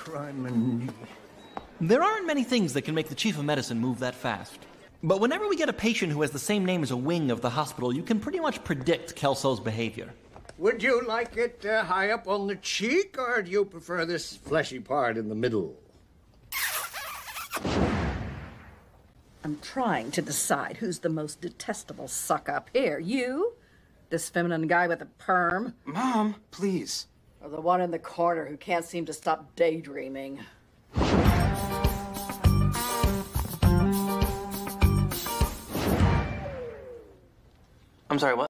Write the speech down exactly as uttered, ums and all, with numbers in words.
crime and... There aren't many things that can make the chief of medicine move that fast. But whenever we get a patient who has the same name as a wing of the hospital, you can pretty much predict Kelso's behavior. Would you like it uh, high up on the cheek, or do you prefer this fleshy part in the middle? I'm trying to decide who's the most detestable suck-up here. You? This feminine guy with a perm? Mom, please. Or the one in the corner who can't seem to stop daydreaming? I'm sorry, what?